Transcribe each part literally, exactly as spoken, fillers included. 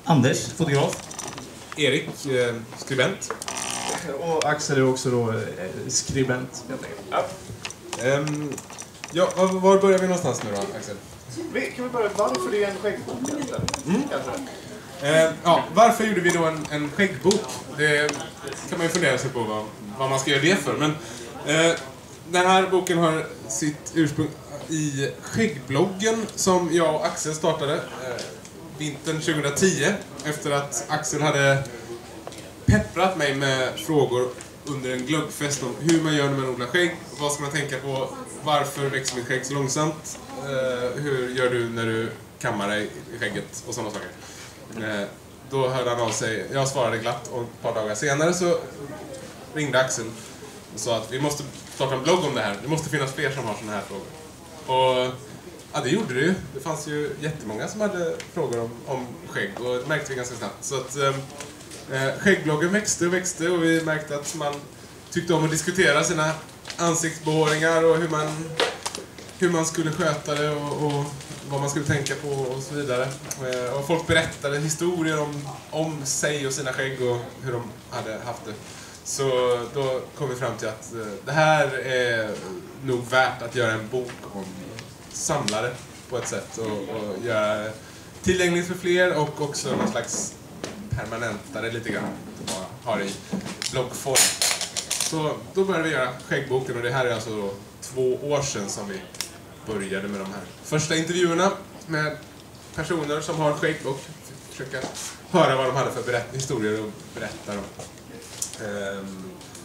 Anders, fotograf. Erik, eh, skribent. Och Axel är också då eh, skribent, helt enkelt. Ja. Um, ja, var, var börjar vi någonstans nu då, Axel? Vi, kan vi börja varför det är en skäggbok? Mm. Uh, ja, varför gjorde vi då en, en skäggbok? Det kan man ju fundera sig på vad, vad man ska göra det för. Men uh, den här boken har sitt ursprung i skäggbloggen som jag och Axel startade uh, vintern tjugohundratio efter att Axel hade pepprat mig med frågor under en glöggfest om hur man gör när man odlar skägg, vad ska man tänka på, varför växer mitt skägg så långsamt, uh, hur gör du när du kammar dig i skägget och sådana saker. Uh, då hörde han av sig, jag svarade glatt och ett par dagar senare så ringde Axel och sa att vi måste starta en blogg om det här, det måste finnas fler som har sådana här frågor. Och ja, det gjorde det ju. Det fanns ju jättemånga som hade frågor om, om skägg och det märkte vi ganska snabbt. Så att eh, skäggbloggen växte och växte och vi märkte att man tyckte om att diskutera sina ansiktsbehåringar och hur man, hur man skulle sköta det och, och vad man skulle tänka på och så vidare. Eh, och folk berättade historier om, om sig och sina skägg och hur de hade haft det. Så då kom vi fram till att eh, det här är nog värt att göra en bok om samlare på ett sätt och, och göra tillgängligt för fler och också någon slags permanentare lite grann att ha i bloggform. Så då började vi göra skäggboken och det här är alltså då två år sedan som vi började med de här första intervjuerna med personer som har skägg och försöka höra vad de hade för berätt- historier och berätta dem. Um,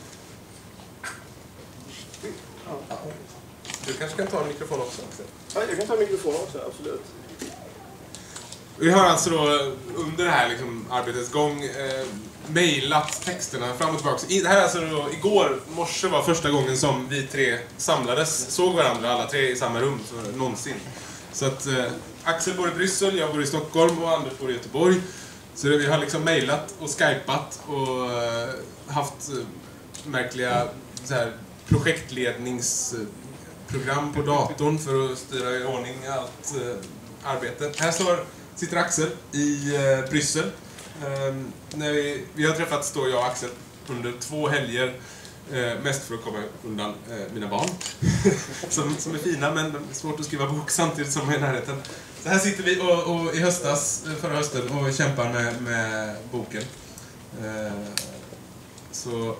ja. Du kanske kan ta en mikrofon också. Ja, jag kan ta en mikrofon också, absolut. Vi har alltså då under det här liksom, arbetets gång eh, mejlat texterna fram och tillbaka. I, det här är alltså då, igår morse var första gången som vi tre samlades, såg varandra alla tre i samma rum så, någonsin. Så att eh, Axel bor i Bryssel, jag bor i Stockholm och Anders bor i Göteborg. Så det, vi har liksom mejlat och skypat och eh, haft eh, märkliga så här, projektledningsprogram på datorn för att styra i ordning allt eh, arbete. Här står, sitter Axel i eh, Bryssel. Eh, när vi, vi har träffats då, jag och Axel, under två helger. Eh, mest för att komma undan eh, mina barn. som, som är fina, men svårt att skriva bok samtidigt som jag är i närheten. Så här sitter vi och, och i höstas, förra hösten och kämpar med, med boken. Eh, så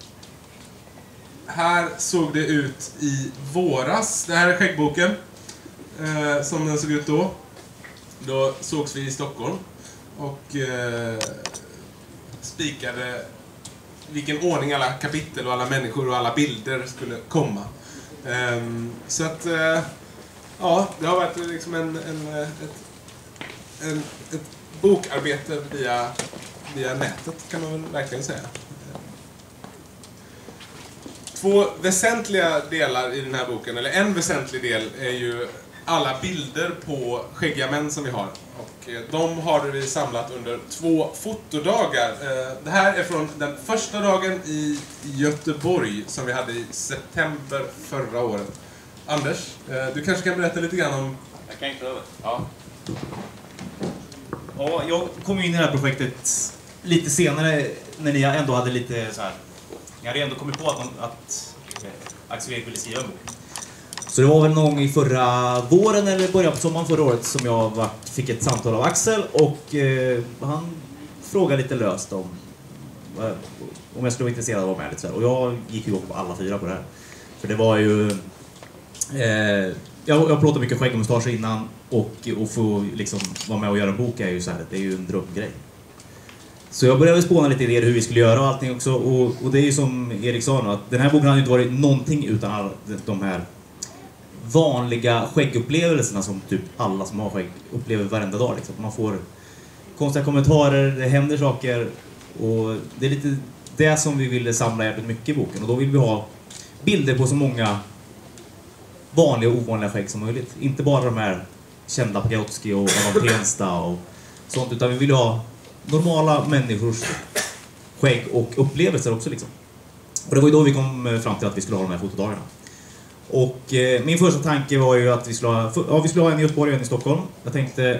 här såg det ut i våras. Det här är skäggboken eh, som den såg ut då. Då sågs vi i Stockholm och eh, spikade vilken ordning alla kapitel och alla människor och alla bilder skulle komma. Eh, så att eh, ja, det har varit liksom en, en, ett, en, ett bokarbete via, via nätet kan man väl verkligen säga. Två väsentliga delar i den här boken, eller en väsentlig del är ju alla bilder på skäggiga män som vi har. Och de har vi samlat under två fotodagar. Det här är från den första dagen i Göteborg som vi hade i september förra året. Anders, du kanske kan berätta lite grann om... Jag kan inte över. Ja. Ja, jag kom in i det här projektet lite senare när ni ändå hade lite så här... Ni hade ändå kommit på att, att Axel Erik ville skriva en bok. Så det var väl någon gång i förra våren eller början på sommaren förra året som jag var, fick ett samtal av Axel och eh, han frågade lite löst om eh, om jag skulle vara intresserad av att vara med lite så här. Och jag gick ju på alla fyra på det här. För det var ju eh, jag, jag plåtade mycket skägg och mustasch innan och, och få liksom vara med och göra en bok är ju så här, det är ju en drömgrej. Så jag började spåna lite idéer hur vi skulle göra och allting också. Och, och det är ju som Erik sa nu, att den här boken hade inte varit någonting utan alla de här vanliga skäggupplevelserna som typ alla som har skägg upplever varenda dag. Liksom. Man får konstiga kommentarer, det händer saker och det är lite det som vi ville samla jävligt mycket i boken. Och då vill vi ha bilder på så många vanliga och ovanliga skägg som möjligt. Inte bara de här kända Pagliotski och Adam Tensta och sånt, utan vi vill ha normala människors skägg och upplevelser också liksom. Och det var ju då vi kom fram till att vi skulle ha de här fotodagarna. Och eh, min första tanke var ju att vi skulle ha, ja, vi skulle ha en i Göteborg och en i Stockholm. Jag tänkte,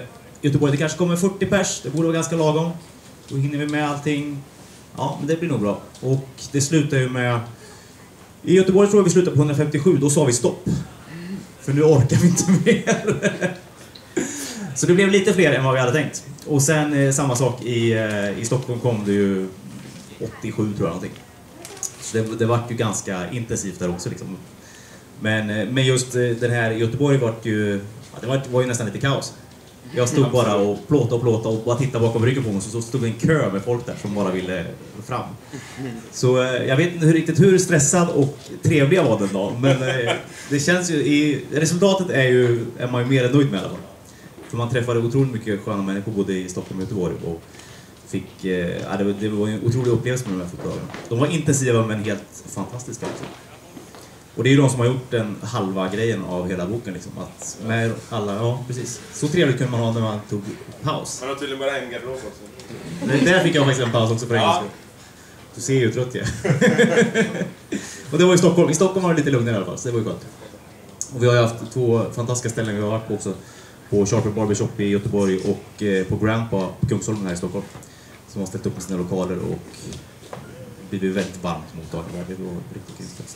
Göteborg, det kanske kommer fyrtio pers, det borde vara ganska lagom. Då hinner vi med allting. Ja, men det blir nog bra. Och det slutar ju med... I Göteborg tror jag vi slutar på hundrafemtiosju, då sa vi stopp. För nu orkar vi inte mer. Så det blev lite fler än vad vi hade tänkt. Och sen eh, samma sak i, eh, i Stockholm kom det ju åttiosju tror jag någonting. Så det, det var ju ganska intensivt där också liksom. Men, eh, men just eh, den här i Göteborg var ju, ja, det var, var ju nästan lite kaos. Jag stod bara och plåta och plåta och bara tittade bakom ryggen på mig, så stod det en kö med folk där som bara ville fram. Så eh, jag vet inte hur, riktigt hur stressad och trevlig jag var den dagen, men eh, det känns ju, i, resultatet är ju, är man ju mer än nöjd med i alla fall. För man träffade otroligt mycket sköna människor både i Stockholm och Göteborg och fick, eh, ja, det, var, det var en otrolig upplevelse med de här fotbollsdagarna. De var intensiva men helt fantastiska också. Och det är ju de som har gjort den halva grejen av hela boken liksom, att med alla, ja precis. Så trevligt kunde man ha när man tog paus. Man har tydligen bara en garderob också. Men där fick jag faktiskt en paus också för engelska. Du ser ju trött jag. Och det var i Stockholm. I Stockholm var det lite lugnare i alla fall, så det var ju gott. Och vi har ju haft två fantastiska ställen vi har varit på också. På Sharper Barbershop i Göteborg och eh, på Grandpa på Kungsholmen här i Stockholm. Som har ställt upp med sina lokaler och blivit väldigt varmt mottagande. Det var riktigt kul.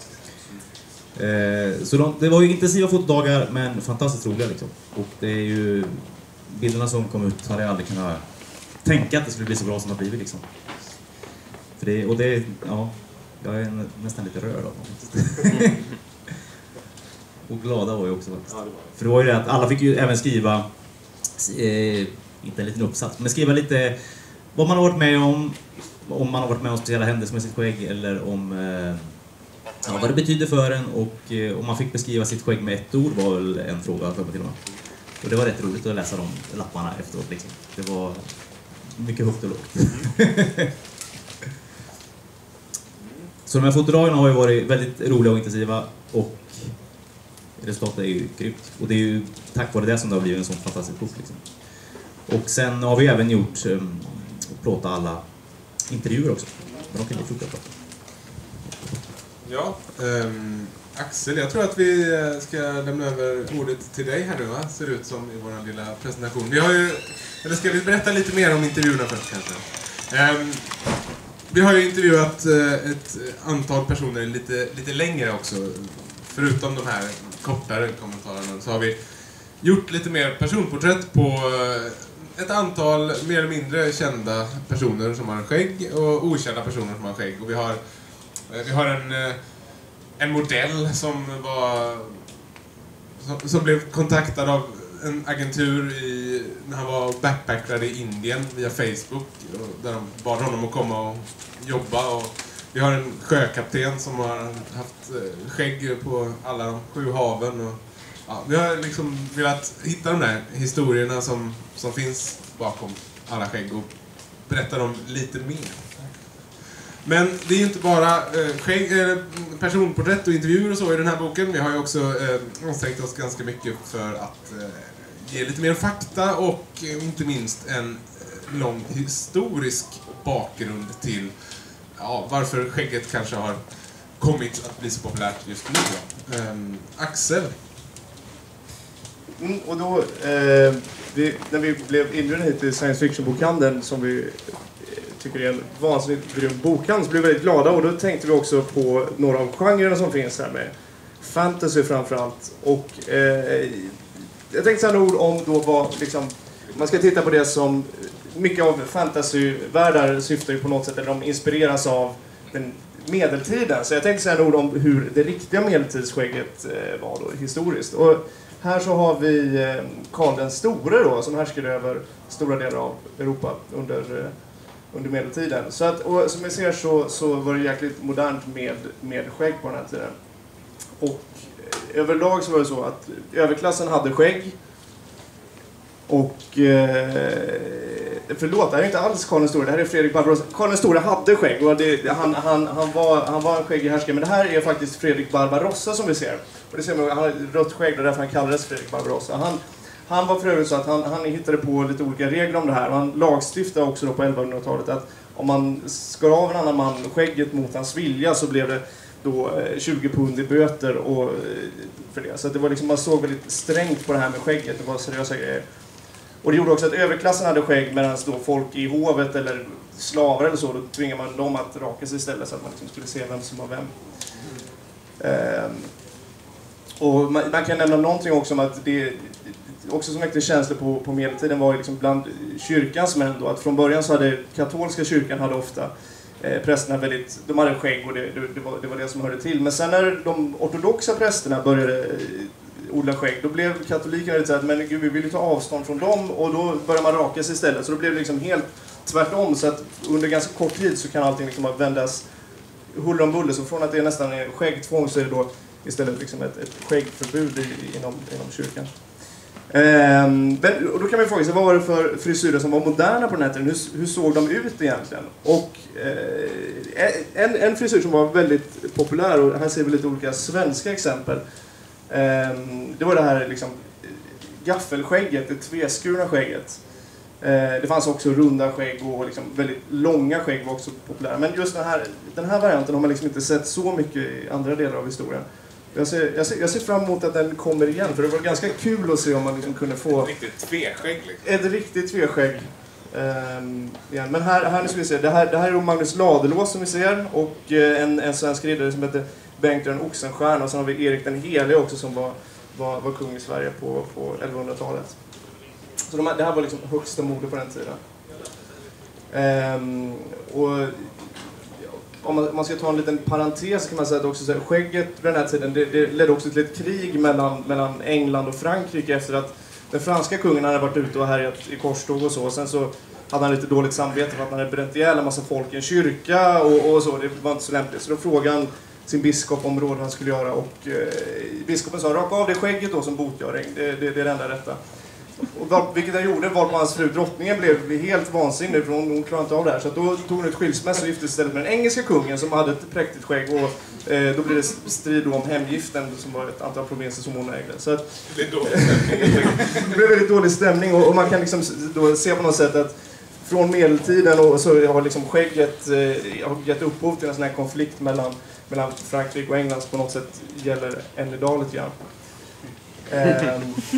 Eh, så de, det var ju intensiva fotodagar men fantastiskt roliga liksom. Och det är ju bilderna som kom ut hade jag aldrig kunnat tänka att det skulle bli så bra som det har blivit liksom. För det, och det, ja, jag är nä, nästan lite rörd av det. Och glada var jag också faktiskt. För det var ju det att alla fick ju även skriva, eh, inte en liten uppsats, men skriva lite vad man har varit med om, om man har varit med om speciella händelser med sitt skägg eller om eh, ja, vad det betyder för en, och eh, om man fick beskriva sitt skägg med ett ord var väl en fråga för mig till och med. Och det var rätt roligt att läsa de lapparna efteråt liksom. Det var mycket högt och lågt. Så de här fotodagarna har ju varit väldigt roliga och intensiva och resultatet är ju grymt. Och det är ju tack vare det som det har blivit en sån fantastisk bok liksom. Och sen har vi även gjort um, plåta alla intervjuer också. Men de kan bli fortsätta. Ja, um, Axel, jag tror att vi ska lämna över ordet till dig här nu, va? Ser ut som i vår lilla presentation. Vi har ju, eller ska vi berätta lite mer om intervjuerna först kanske? Um, vi har ju intervjuat uh, ett antal personer lite, lite längre också. Förutom de här kortare kommentarerna så har vi gjort lite mer personporträtt på ett antal mer eller mindre kända personer som har skägg och okända personer som har skägg. Och vi har, vi har en, en modell som var som, som blev kontaktad av en agentur i, när han var backpackare i Indien via Facebook, där de bad honom att komma och jobba. Och vi har en sjökapten som har haft skägg på alla de sju haven. Och, ja, vi har liksom velat hitta de där historierna som, som finns bakom alla skägg och berätta dem lite mer. Men det är ju inte bara eh, skägg, eh, personporträtt och intervjuer och så i den här boken. Vi har ju också eh, ansträngt oss ganska mycket för att eh, ge lite mer fakta och eh, inte minst en eh, lång historisk bakgrund till ja, varför skägget kanske har kommit att bli så populärt just nu. Um, Axel? Mm, och då, eh, vi, när vi blev inbjudna hit till Science Fiction-bokhandeln, som vi eh, tycker är en vansinnigt grym bokhandel, så blev vi väldigt glada. Och då tänkte vi också på några av genrerna som finns här med fantasy framförallt. Och eh, jag tänkte säga några ord om då vad, liksom, man ska titta på det som mycket av fantasyvärldar syftar ju på något sätt, eller de inspireras av den medeltiden. Så jag tänkte säga några ord om hur det riktiga medeltidsskägget eh, var då historiskt. Och här så har vi eh, Karl den store då, som härskade över stora delar av Europa under, eh, under medeltiden. Så att, och som vi ser så, så var det jäkligt modernt med, med skägg på den här tiden. Och eh, överlag så var det så att överklassen hade skägg. Och eh, förlåt, det här är inte alls Karl den store, det här är Fredrik Barbarossa. Karl den store hade skägg och det, han, han, han, var, han var en skäggig härskare, men det här är faktiskt Fredrik Barbarossa som vi ser. Och det ser man, han har rött skägg och därför han kallades Fredrik Barbarossa. Han, han var för övrigt så att han, han hittade på lite olika regler om det här. Och han lagstiftade också då på elvahundratalet att om man skar av en annan man skägget mot hans vilja så blev det då tjugo pund i böter och, för det. Så att det var liksom, man såg väldigt strängt på det här med skägget, det var seriösa grejer. Och det gjorde också att överklassen hade skägg, medan då folk i hovet eller slavar eller så, då tvingar man dem att raka sig istället så att man liksom skulle se vem som var vem. Mm. Um, och man, man kan nämna någonting också om att det också som väckte känslor på, på medeltiden var liksom bland kyrkans män då, att från början så hade katolska kyrkan hade ofta eh, prästerna väldigt, de hade skägg och det, det, det, var, det var det som hörde till. Men sen när de ortodoxa prästerna började eh, odla skägg, då blev katolikerna lite så att men gud, vi vill ju ta avstånd från dem, och då började man raka sig istället. Så då blev det liksom helt tvärtom, så att under ganska kort tid så kan allting liksom vändas huller om buller. Så från att det är nästan en skäggtvång så är det då istället liksom ett, ett skäggförbud i, inom, inom kyrkan. Um, men, och då kan man fråga sig, vad var det för frisyrer som var moderna på den här tiden? Hur, hur såg de ut egentligen? Och uh, en, en frisyr som var väldigt populär, och här ser vi lite olika svenska exempel. Um, det var det här liksom, gaffelskägget, det tveskurna skägget. Uh, det fanns också runda skägg och liksom väldigt långa skägg var också populära. Men just den här, den här varianten har man liksom inte sett så mycket i andra delar av historien. Jag ser, jag, ser, jag ser fram emot att den kommer igen, för det var ganska kul att se om man liksom kunde få... Ett riktigt tveskägg liksom. Ett riktigt tveskägg. Um, igen. Men här, här nu ska vi se, det här, det här är Magnus Ladulås som vi ser, och uh, en, en svensk riddare som heter Bengt Örn Oxenstierna, och sen har vi Erik den Helige också som var, var, var kung i Sverige på, på elvahundratalet. Så de här, det här var liksom högsta mode på den tiden. Um, och... Om man, man ska ta en liten parentes kan man säga att också så här, skägget på den här tiden det, det ledde också till ett krig mellan, mellan England och Frankrike efter att den franska kungen hade varit ute och härjat i korståg och så. Och sen så hade han lite dåligt samvete för att han hade bränt ihjäl en massa folk i en kyrka och, och så. Det var inte så lämpligt. Så då frågade han sin biskop om råd han skulle göra, och eh, biskopen sa raka av det skägget då som botgöring. Det, det, det är det enda rätta. Och var, vilket han gjorde var på hans fru drottningen blev helt vansinnig, för hon, hon klarade inte av det här. Så då tog hon ett skilsmässa och gifte istället med den engelska kungen som hade ett präktigt skägg. Och eh, då blev det strid om hemgiften som var ett antal provinser som hon ägde. Så att, det, det blev väldigt dålig stämning, och, och man kan liksom då se på något sätt att från medeltiden och så har liksom skägget eh, har gett upphov till en sån här konflikt mellan, mellan Frankrike och England som på något sätt gäller än idag lite grann. Eh,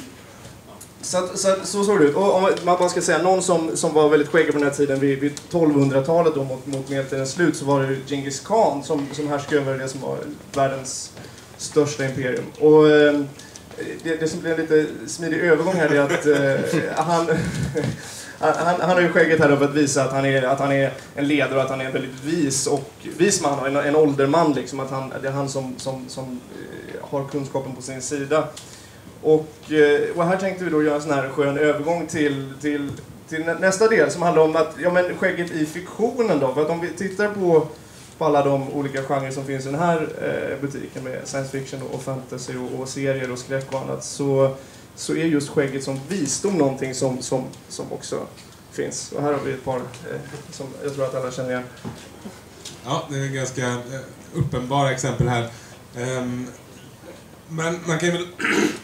Så, så, så såg det ut. Och om man bara ska säga, någon som, som var väldigt skäggig på den här tiden vid, vid tolvhundratalet då, mot, mot medeltidens slut, så var det Genghis Khan som, som härskade över det som var världens största imperium. Och eh, det, det som blir en lite smidig övergång här är att eh, han, han, han har ju skägget här för att visa att han, är, att han är en ledare och att han är en väldigt vis och vis man, en, en ålderman liksom, att han, det är han som, som, som eh, har kunskapen på sin sida. Och, och här tänkte vi då göra en sån här skön övergång till, till, till nästa del som handlar om att, ja, men skägget i fiktionen då. För att om vi tittar på, på alla de olika genrer som finns i den här eh, butiken med science fiction och fantasy och, och serier och skräck och annat, så, så är just skägget som visdom någonting som, som, som också finns. Och här har vi ett par eh, som jag tror att alla känner igen. Ja, det är ganska eh, uppenbara exempel här. Um, men man kan väl...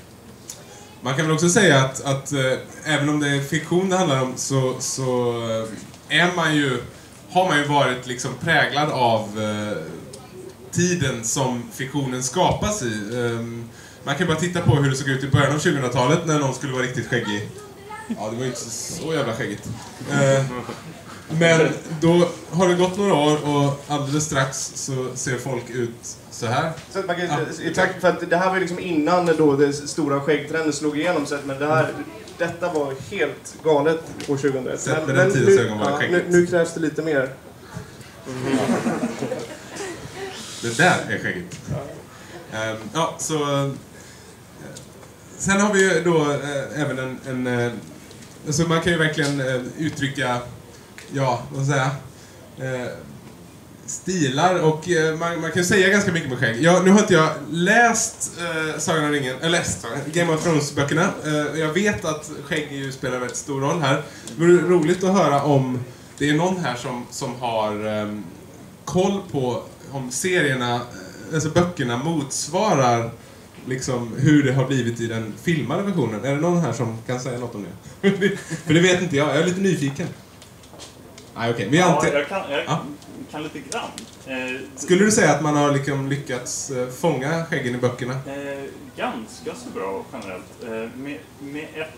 Man kan väl också säga att, att eh, även om det är fiktion det handlar om, så, så eh, är man ju, har man ju varit liksom präglad av eh, tiden som fiktionen skapas i. Eh, man kan bara titta på hur det såg ut i början av tjugohundratalet när någon skulle vara riktigt skäggig. Ja, det var ju inte så jävla skäggigt. Eh, men då har det gått några år och alldeles strax så ser folk ut så här. Så att man kan, ja. I takt, för att det här var liksom innan då det stora skäggtrenden slog igenom, så att, men det här, detta var helt galet år tjugohundraett. Sett med den tidens ögon var ja, skäggigt. nu, nu krävs det lite mer. Mm. Det där är skäggigt. Ja, um, ja så... Uh, sen har vi ju då uh, även en... en uh, alltså man kan ju verkligen uh, uttrycka... Ja, vad ska jag säga? Uh, stilar och uh, man, man kan säga ganska mycket med skägg. Ja, nu har inte jag läst uh, Sagan om ringen, eller läst Game of Thrones-böckerna. Uh, jag vet att skägg ju spelar en väldigt stor roll här. Det vore roligt att höra om det är någon här som, som har um, koll på om serierna, alltså böckerna motsvarar liksom hur det har blivit i den filmade versionen. Är det någon här som kan säga något om det? För det vet inte jag, jag är lite nyfiken. Nej, okej. Okay. Ja, ante- jag, kan, jag ja. kan lite grann. Eh, Skulle du säga att man har liksom lyckats eh, fånga skäggen i böckerna? Eh, ganska så bra generellt. Eh, med, med ett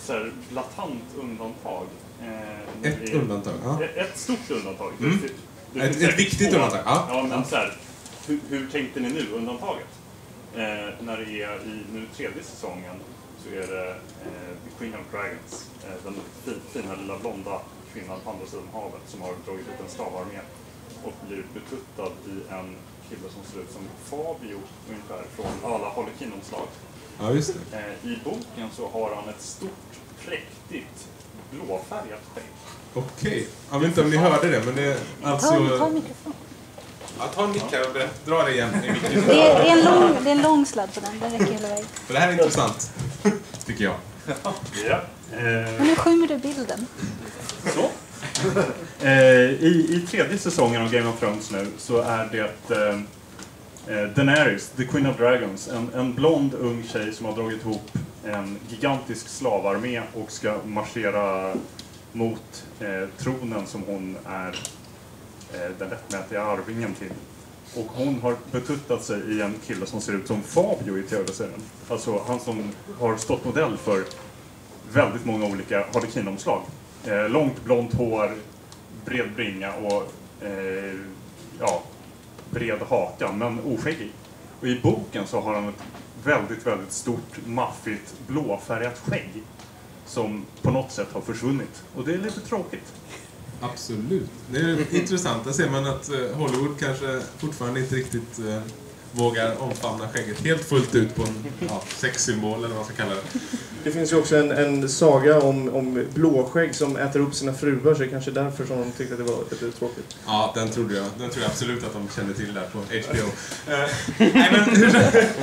så här blatant undantag. Eh, Ett i, undantag, ja. Ett, ett stort undantag. Mm. Det, det, Ett, det ett viktigt två, undantag, ja. Ja, men så här, hur, hur tänkte ni nu, undantaget? Eh, när det är i nu tredje säsongen så är det eh, The Queen of Dragons, eh, den fin, fina lilla blonda kvinnan på andra sidan havet som har dragit ut en slavarmé och blir betuttad i en kille som ser ut som Fabio ungefär från alla Harlequin-omslag. Ja, just det. Eh, I boken så har han ett stort, präktigt, blåfärgat skägg. Okej. Jag vet inte om ni hörde det, men det är alltså... Ta, ta en mikrofon. Ja, ta en mick här och berätt. Dra det igen i micken. Det är, det, är en lång, det är en lång sladd på den, den räcker hela vägen. För det här är intressant, tycker jag. Ja. Men Eh, nu skymmer du bilden. så. Eh, i, I tredje säsongen av Game of Thrones nu så är det eh, Daenerys, The Queen of Dragons, en, en blond ung tjej som har dragit ihop en gigantisk slavarmé och ska marschera mot eh, tronen som hon är eh, den rättmätiga arvingen till. Och hon har betuttat sig i en kille som ser ut som Fabio i tv-serien. Alltså han som har stått modell för väldigt många olika Harlequin-omslag. Eh, långt blont hår, bred bringa och eh, ja, bred haka, men oskäggig. Och i boken så har han ett väldigt, väldigt stort, maffigt, blåfärgat skägg som på något sätt har försvunnit. Och det är lite tråkigt. Absolut. Det är intressant. Där ser man att Hollywood kanske fortfarande inte riktigt eh, vågar omfamna skägget helt fullt ut på en ja, sexsymbol eller vad man ska kalla det. Det finns ju också en, en saga om, om blåskägg som äter upp sina fruar, så det är kanske därför som de tyckte att det var lite tråkigt. Ja, den trodde jag. Den tror jag absolut att de kände till där på H B O. Uh, nej, men hur,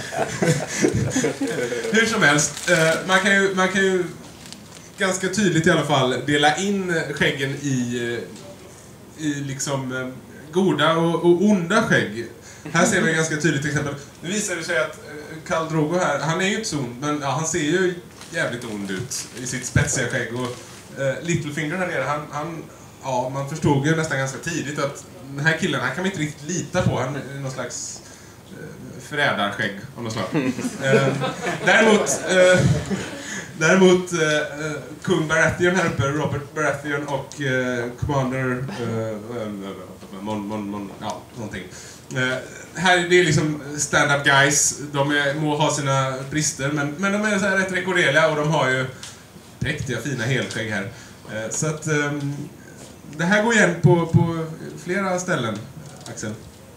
hur som helst, uh, man kan ju, man kan ju ganska tydligt i alla fall dela in skäggen i, i liksom uh, goda och, och onda skägg. Här ser vi ganska tydligt till exempel. Nu visar det sig att Khal Drogo här, han är ju inte så ond, men ja, han ser ju jävligt ond ut i sitt spetsiga skägg. Och uh, Littlefinger här nere, han, han, ja, man förstod ju nästan ganska tidigt att den här killen, han kan vi inte riktigt lita på. Han är någon slags uh, förrädarskägg av något slag. uh, däremot, uh, däremot uh, kung Baratheon här uppe, Robert Baratheon och uh, Commander uh, uh, Mon, Mon, Mon, ja, någonting. Uh, här det är liksom stand-up guys. De är, må ha sina brister, men, men de är så här rätt rekorderliga och de har ju präktiga, fina helskägg här. Uh, så att um, det här går igen på, på flera ställen, Axel.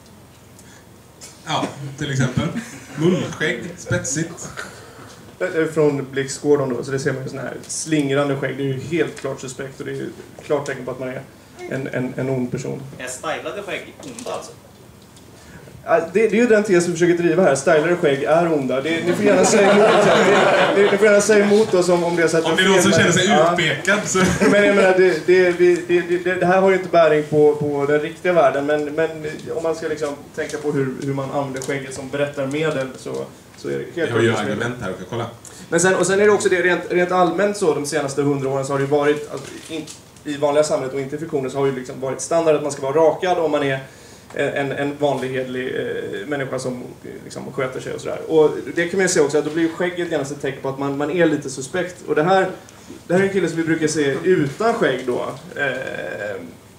Ja, till exempel munskägg, spetsigt. Det är från Blix Gordon då, så det ser man ju sån här slingrande skägg. Det är ju helt klart suspekt och det är ju klart tecken på att man är en, en, en ond person. Är stylade skägg onda alltså? Ja, det, det är ju den tes vi försöker driva här. Stylade skägg är onda. Det, ni får gärna säga emot oss. Det, det, ni får gärna säga emot oss om, om det är så att... Om det är någon som känner sig ja. utpekad så... Men jag menar, det, det, det, det, det här har ju inte bäring på, på den riktiga världen. Men, men om man ska liksom tänka på hur, hur man använder skägget som berättarmedel så, så är det helt... Vi har ju argument här, och kolla. Men sen, och sen är det också det, rent, rent allmänt så de senaste hundra åren så har det ju varit, alltså, in, i vanliga samhället och inte i fiktioner så har ju liksom varit standard att man ska vara rakad om man är en, en vanlig hedlig eh, människa som liksom sköter sig och sådär. Och det kan man ju se också att då blir skägget gärna ett tecken på att man, man är lite suspekt. Och det här, det här är en kille som vi brukar se utan skägg då. Eh, eh,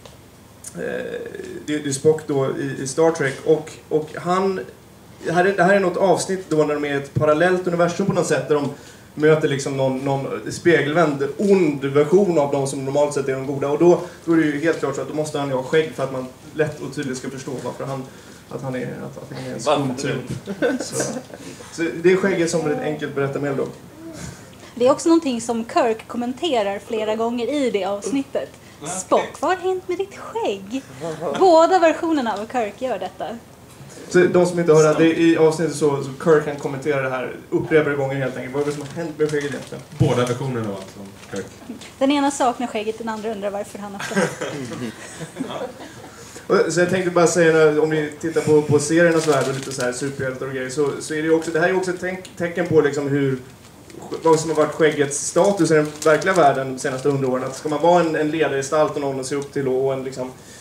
det, det är Spock då i, i Star Trek och, och han... Det här, är, det här är något avsnitt då när de är ett parallellt universum på något sätt där de möter liksom någon, någon spegelvänd ond version av de som normalt sett är de goda. Och då, då är det ju helt klart så att då måste han ju ha skägg för att man lätt och tydligt ska förstå varför han, att han är, att, att han är en skumtyp. Så, så det är skägget som ett enkelt berättarmedel då. Det är också någonting som Kirk kommenterar flera gånger i det avsnittet. Spock, vad har hänt med ditt skägg? Båda versionerna av Kirk gör detta. Så de som inte hör det, i avsnittet så, så Kirk kan kommentera det här upprepade gånger helt enkelt. Vad är det som har hänt med skägget egentligen? Båda versionerna då, alltså, Kirk. Den ena saknar skägget, den andra undrar varför han har fått. Och så jag tänkte bara säga, om ni tittar på, på seriernas värld och lite så här superhjältar och grejer, så, så är det ju också, det här är också ett tänk, tecken på liksom hur, vad som har varit skäggets status i den verkliga världen de senaste hundra åren. Att ska man vara en, en ledargestalt och någon att se upp till och en liksom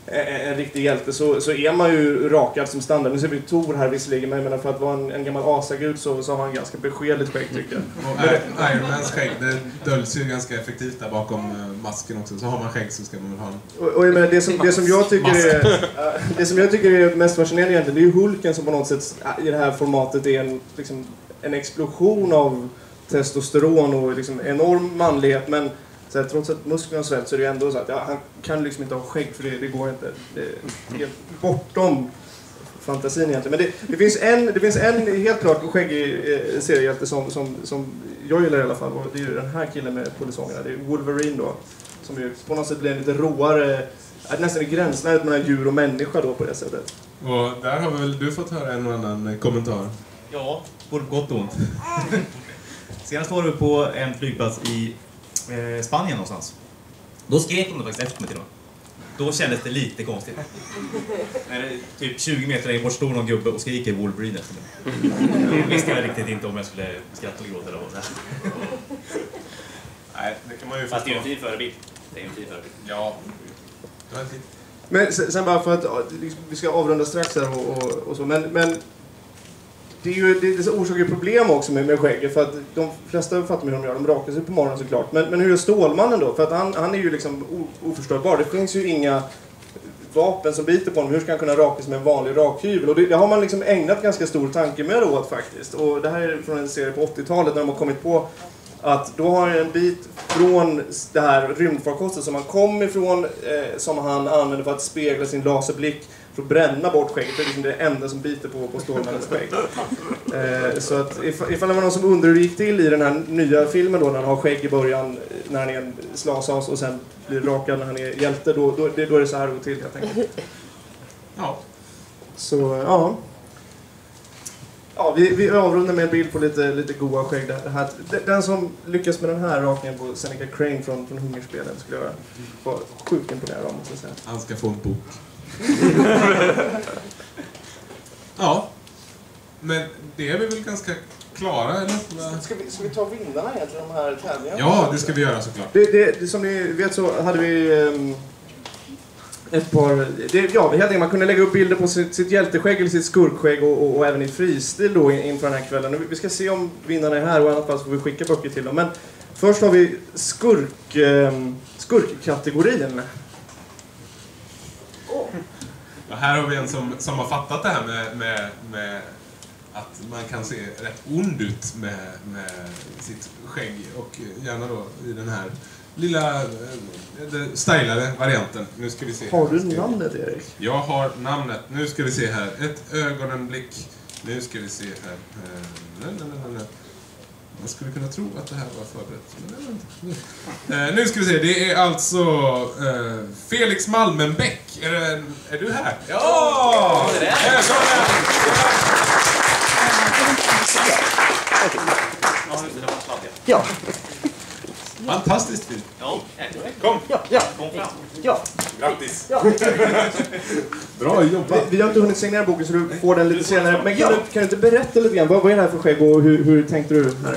en riktig hjälte så, så är man ju rakad som standard. Nu ser vi Thor här visserligen, men jag menar för att vara en, en gammal asagud så, så har han ganska beskedligt skägg tycker jag. Och Iron Mans skägg, det döljs ju ganska effektivt där bakom masken också. Så har man skägg så ska man väl ha en... Och, och jag menar, det, som, det, som jag tycker är, det som jag tycker är mest fascinerande egentligen, det är ju Hulken som på något sätt i det här formatet är en, liksom, en explosion av testosteron och liksom enorm manlighet, men så här, trots att musklerna svällt så är det ändå så att ja, han kan liksom inte ha skägg för det, det går inte. Det är helt bortom fantasin egentligen. Men det, det, finns en, det finns en helt klart skäggig eh, seriehjälte som, som, som jag gillar i alla fall. Och det är ju den här killen med polisångerna. Det är Wolverine då. Som ju på något sätt blir en lite råare, nästan i gränslandet mellan djur och människa då på det sättet. Och där har väl du fått höra en och annan kommentar. Ja, både gott och ont. Senast var du på en flygplats i eh, Spanien någonstans. Då skrek de faktiskt efter mig till och med. Då kändes det lite konstigt. När det, typ tjugo meter längre bort stod någon gubbe och skriker Wolverine efter mig. Då visste jag riktigt inte om jag skulle skratta eller gråta eller vad. Nej, det kan man ju Fast det är ju en fin förebild. Det är en fin förebild. Ja. Det var fint. Men sen bara för att vi ska avrunda strax här och, och, och så, men, men det är ju det, det orsakar ju problem också med, med skägget, för att de flesta fattar hur de gör, de rakar sig på morgonen såklart. Men, men hur är Stålmannen då? För att han, han är ju liksom oförstörbar. Det finns ju inga vapen som biter på honom. Hur ska han kunna raka sig med en vanlig rakhyvel? Och det, det har man liksom ägnat ganska stor tanke med åt faktiskt. Och det här är från en serie på åttiotalet när de har kommit på att då har en bit från det här rymdfarkostet som han kom ifrån, eh, som han använder för att spegla sin laserblick för att bränna bort skägget. Det är liksom det enda som biter på, på Stålmannens skägg. Eh, så att if, ifall det var någon som undrar hur det gick till i den här nya filmen då, när han har skägg i början, när han är en slasas och sen blir rakad när han är hjälte, då, då, då är det så här det går till helt enkelt. Ja. Så, ja. Ja, vi, vi avrundar med en bild på lite, lite goa skägg. Det här, den som lyckas med den här rakningen på Seneca Crane från, från Hungerspelen skulle jag vara sjukt imponerad av, måste jag säga. Han ska få en bok. Ja. Men det är vi väl ganska klara, eller? Ska vi, ska vi ta vinnarna egentligen, de här tävlingarna? Ja, det ska vi göra såklart. Det, det, det, som ni vet så hade vi um, ett par... Det, ja, helt enkelt, man kunde lägga upp bilder på sitt, sitt hjälteskägg eller sitt skurkskägg och, och, och även i fristil då inför den här kvällen. Vi ska se om vinnarna är här och i annat fall så får vi skicka böcker till dem. Men först har vi skurk, um, skurkkategorin. Ja, här har vi en som, som har fattat det här med, med, med att man kan se rätt ond ut med, med sitt skägg och gärna då i den här lilla eh, stylade varianten. Nu ska vi se. Har du namnet, Erik? Jag har namnet. Nu ska vi se här. Ett ögonblick. Nu ska vi se här. Eh, nej, nej, nej, nej. Man skulle kunna tro att det här var förberett. Men nej, nej. Eh, nu ska vi se. Det är alltså eh, Felix Malmenbäck. Är, det, är du här? Ja! Det är det. Ja. Fantastiskt fint. Ja, Kom! Ja, ja. kom fram. Ja. Grattis! Ja. Bra jobbat! Vi, vi har inte hunnit signera boken så du får den lite senare. Men kan, du, kan du inte berätta lite grann? Vad, vad är det här för skägg och hur, hur tänkte du här?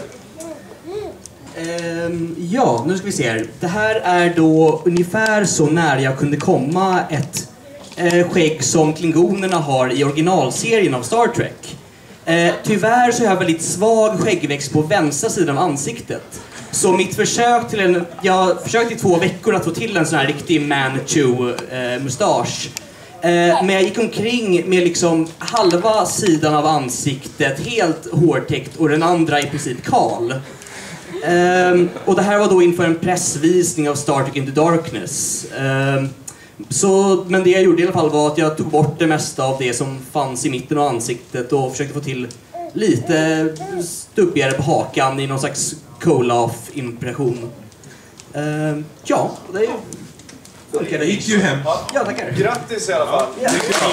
Ehm, ja, nu ska vi se här. Det här är då ungefär så nära jag kunde komma ett eh, skägg som klingonerna har i originalserien av Star Trek. Eh, tyvärr så har jag väldigt svag skäggväxt på vänstra sidan av ansiktet. Så mitt försök till en... Jag försökte i två veckor att få till en sån här riktig Manitou-mustasch. Eh, men jag gick omkring med liksom halva sidan av ansiktet helt hårtäckt och den andra i princip kal. Um, och det här var då inför en pressvisning av Star Trek Into Darkness. Um, så, men det jag gjorde i alla fall var att jag tog bort det mesta av det som fanns i mitten av ansiktet och försökte få till lite stubbigare på hakan i någon slags Koloff-impression. Um, ja, det funkade. Det gick ju hem. Ja, tackar. Grattis i alla fall. Ja.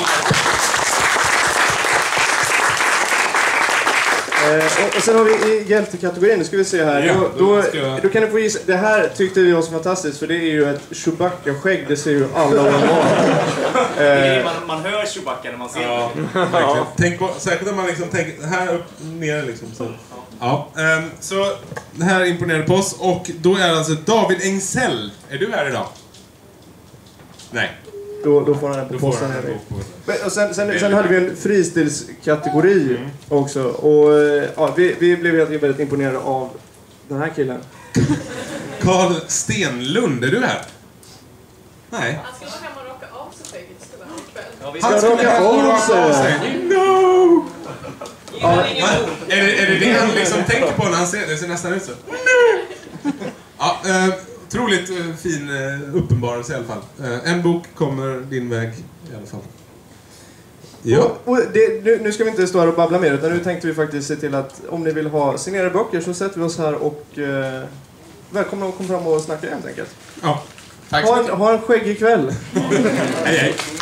Eh, och, och sen har vi i hjältekategorin, nu ska vi se här. Ja, då, då då, ska jag- då kan ni få gissa. Det här tyckte vi var så fantastiskt för det är ju ett Chewbacca-skägg, det ser ju alla vad de har. Eh, Man, man hör Chewbacca när man ser Ja, verkligen. Tänk på, särskilt om man liksom tänker här upp, ner liksom. Så, ja, ehm, så det här imponerade på oss och då är det alltså David Engsell. Är du här idag? Nej. då, då får han den på Då får posten. han en bok på. Men, och sen, sen, sen hade vi en fristilskategori mm. också. Och ja, vi, vi blev helt, väldigt imponerade av den här killen. Carl Stenlund, är du här? Nej. Han ska vara hemma och raka av sig skägget ikväll. Ja, vi Han ska skulle raka hem och av raka av sig. sig. No! Ja, är, det, är det det han liksom tänker på när han ser det? Det ser nästan ut så. Ja, eh, otroligt eh, fin eh, uppenbarelse i alla fall. Eh, en bok kommer din väg i alla fall. Ja. Och, och det, nu, nu ska vi inte stå här och babbla mer, utan nu tänkte vi faktiskt se till att om ni vill ha signerade böcker så sätter vi oss här och eh, välkomna att komma fram och snacka helt enkelt. Ja, tack så Ha mycket. en, ha en skäggig kväll. Hej, hej.